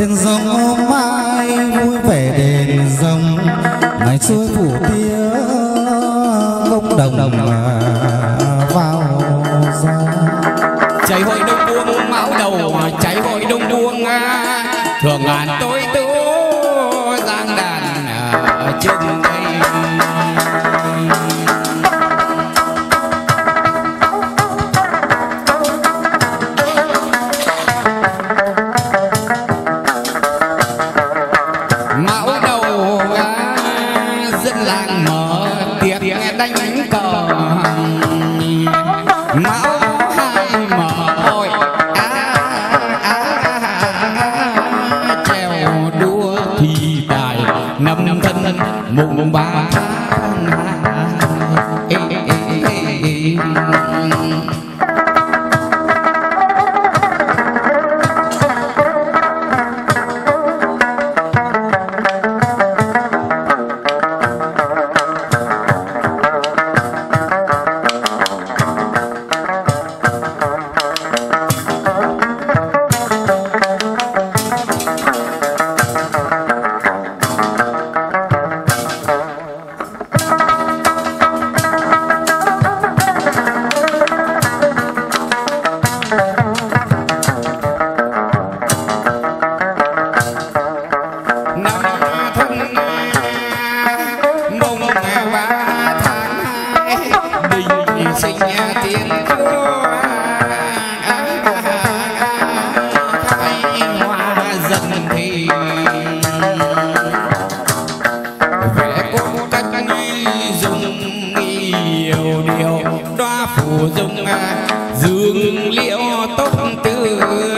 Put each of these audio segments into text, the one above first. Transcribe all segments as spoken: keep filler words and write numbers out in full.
Đền rồng hôm mai vui vẻ đền rồng, ngày xưa phủ tía gốc đồng mà vào ra. Chạy hội đông buông máu đầu, chạy hội đông buông thường ngàn tôi tú giang đàn ở trên đây. Mão đầu dân làng mở tiệc đánh cờ, mão hai mở ôi á á trèo đua thi tài năm thân mùng mùng ba tháng ê, ê, ê, ê, ê. Dương liễu tóc tươi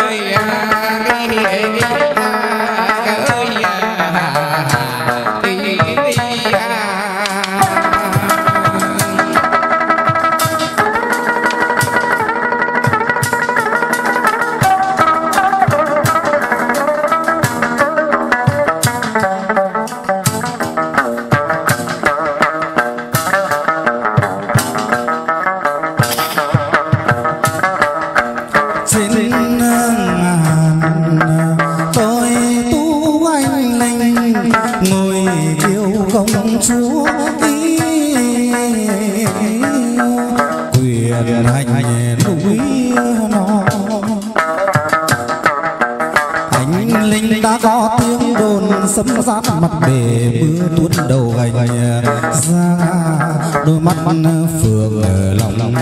sấm rát mặt bể mưa tuôn đầu gành ra đôi mắt phượng ở lòng lòng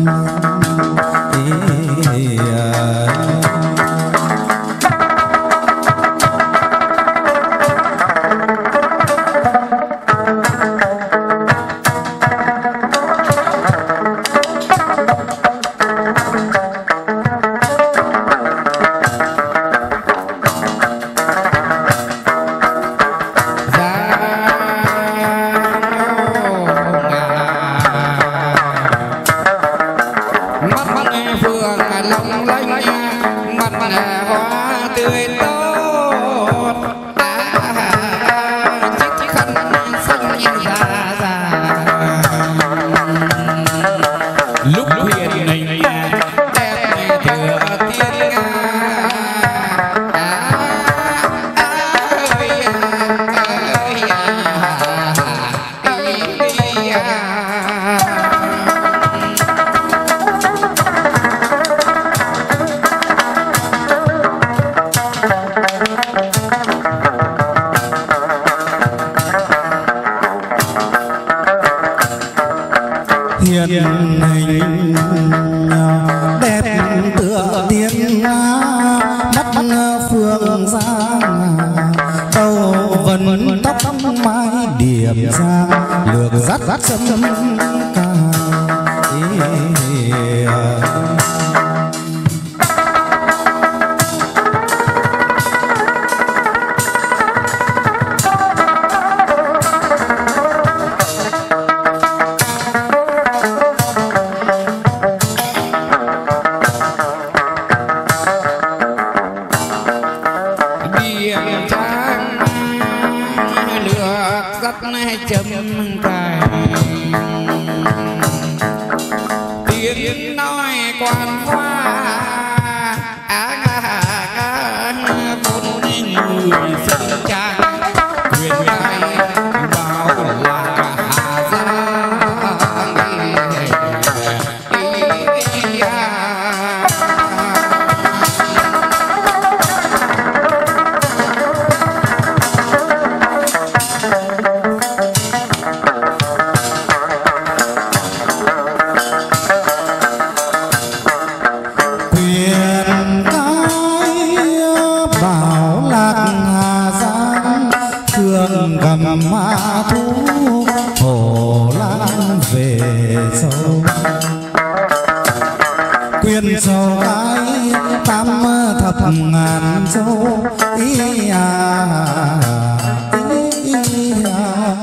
hiền hình đẹp tựa tiếng mắt phương ra đầu vần tóc mái điểm ra lược rắt rắt sấm sấm ca chấm cài tiếng nói quan hoa á bốn thập ngàn châu ý à, ý à.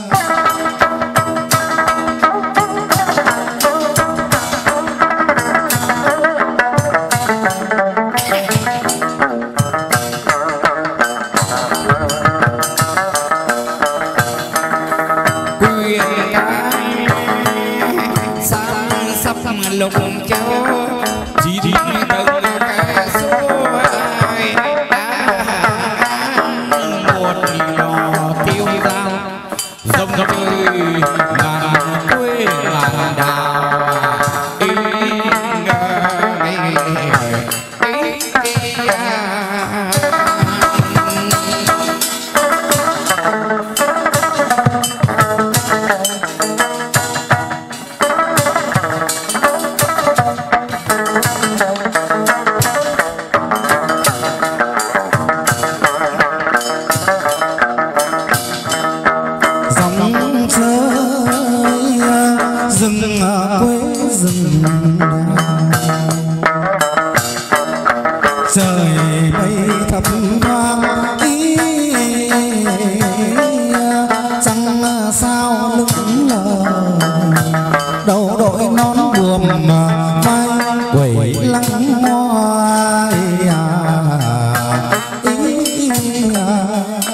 lục châu chỉ đi từng cái số ai một lò tiêu dao dòng chơi ngàn quê ngàn đào ý trời mây thấp thoáng ý trăng sao lững lờ đầu đội nón buồm vai quẩy lăng hoa ý à.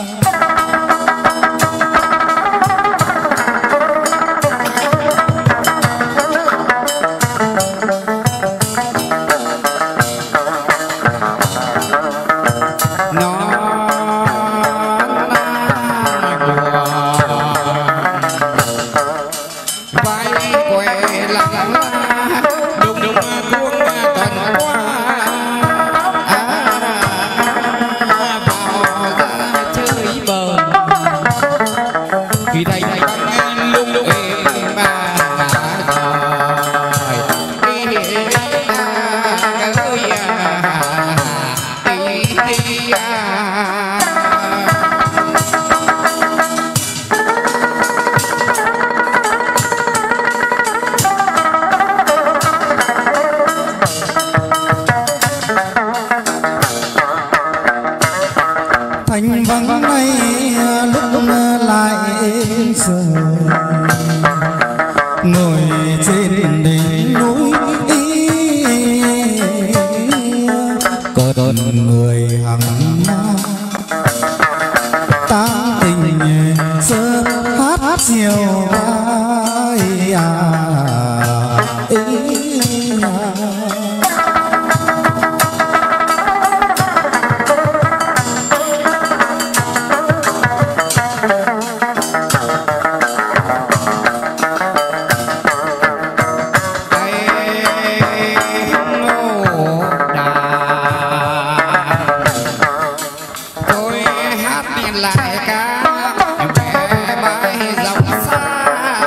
Khi thấy băng lung lung êm bà rồi đi ơi đi thành vắng nay lúc lại giờ ngồi trên đỉnh núi có đón người hằng ta tình sớm hát hát chiều ai à ý à. lại ca về bãi dòng xa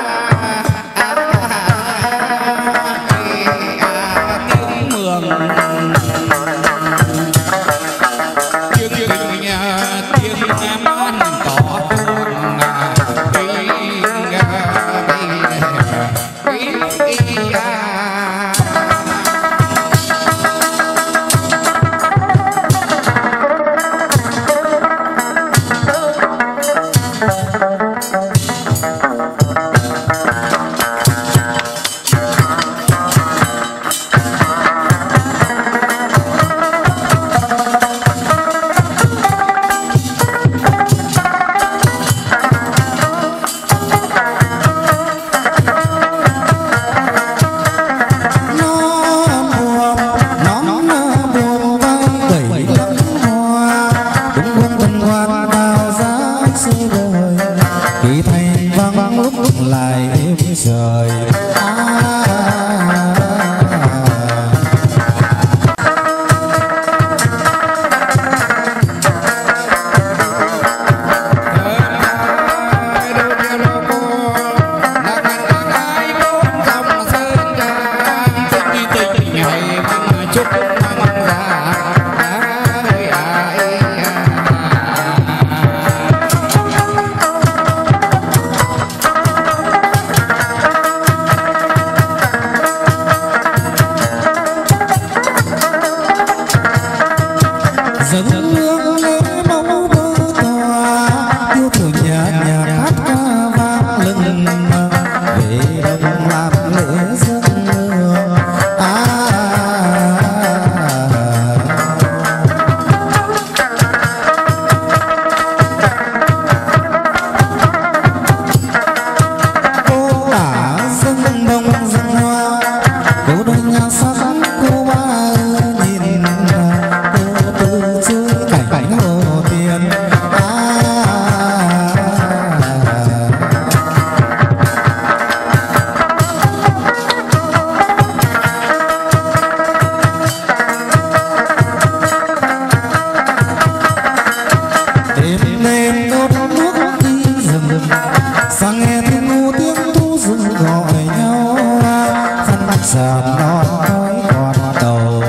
dâng hương lễ mẫu bơ tòa yêu thương nhà nhà hát ca vang lừng về đồng làm lễ dâng hương à, cô đã dâng bông dâng hoa cô đôi nhà sắc cô ba nhìn cô từ dưới cảnh cảnh hồ tiền à, đêm đêm đốt nước đi rừng sang nghe tiếng ngu tiếng thu rừng gọi nhau khăn mặt sàn non khói còn đầu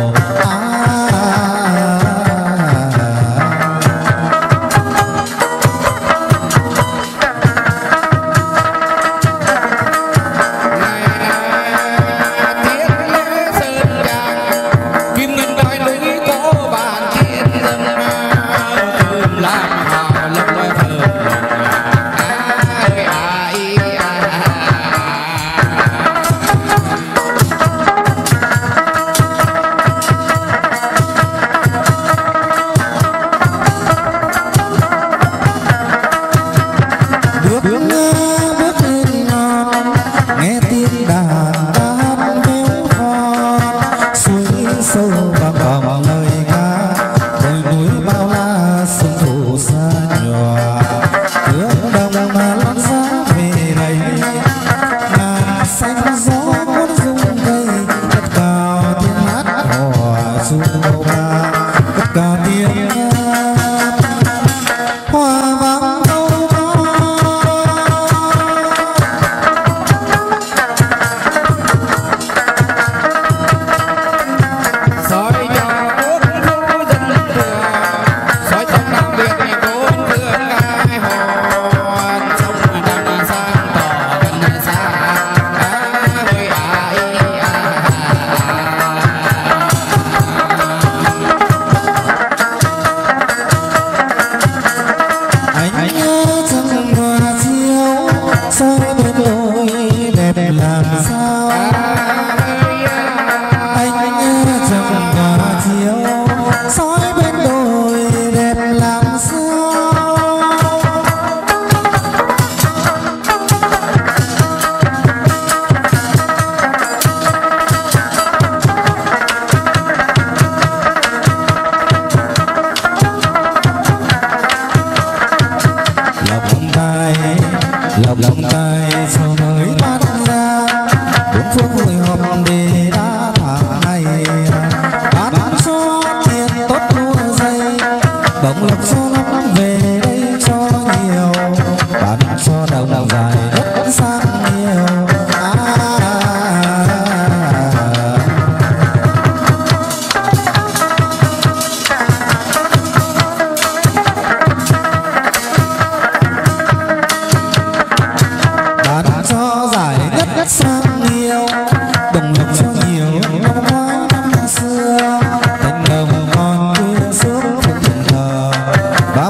sâu vang vọng lời ca đồi núi bao la sông thủ xa nhòa hướng đông mà lăn giá về đây ngàn xanh gió cuốn rung cây cất cao tiếng hát hò du ba cất cao tiếng hát hoa vang đâu làm sao anh chẳng và chiều soi bên đồi đẹp làm sao lòng tay lòng lòng tay sao mới bắt ra bốn phương hội họp để đã thả ngày bán cho tiền tốt mua dây bỗng lộc cho lắm về đây cho nhiều bán cho đồng dài đất sang nhiều à, bán cho giải nhất đất sang nhiều đồng lộc cho nhiều năm ngoái năm xưa thành đồng con kia sớm phụng thờ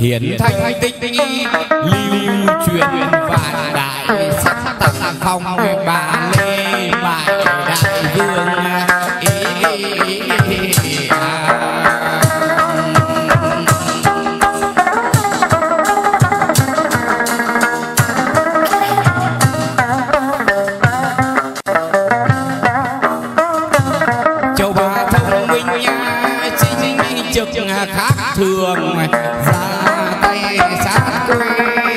hiển thanh tích lưu truyền vạn đại sắc tặng phong bà lê bại đại vương châu Ba thông minh chính trực khác thường ra tay sát quê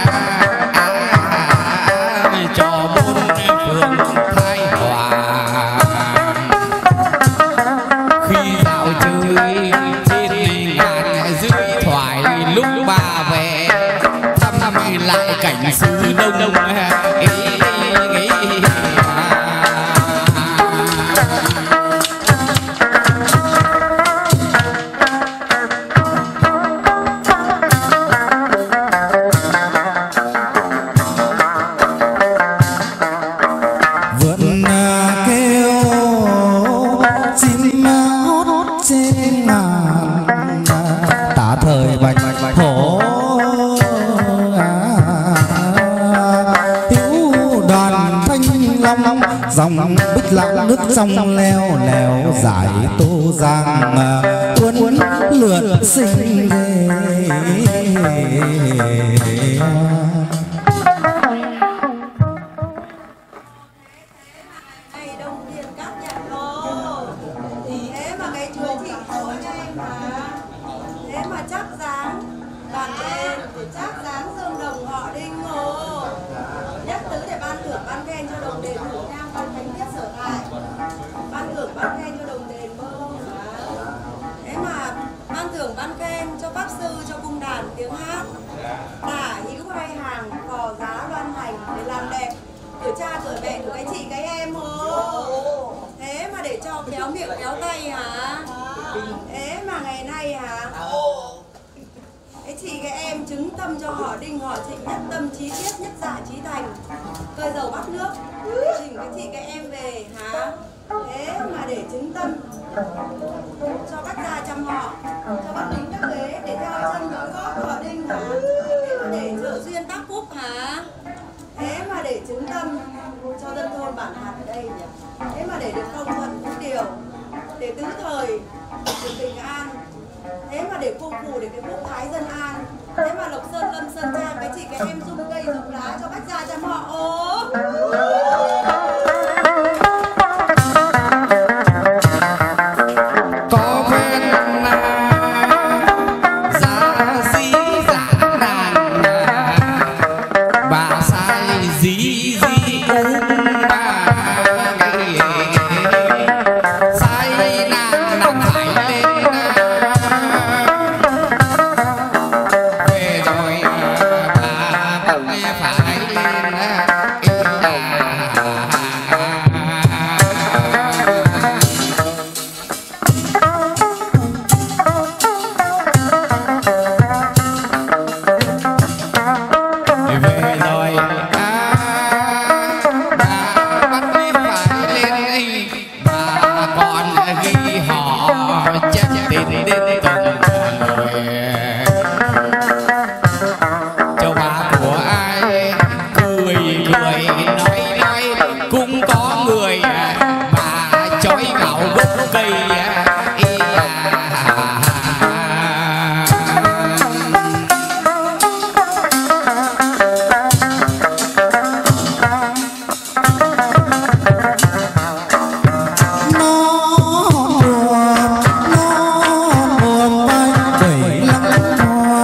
cho bốn phương thái hòa khi dạo chơi trên ngàn dưới thoại lúc bà về thăm lại cảnh xứ đông đông dòng bích lặng nước trong leo lèo giải tô giang uốn uốn lượn sinh về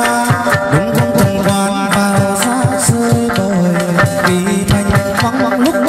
lúc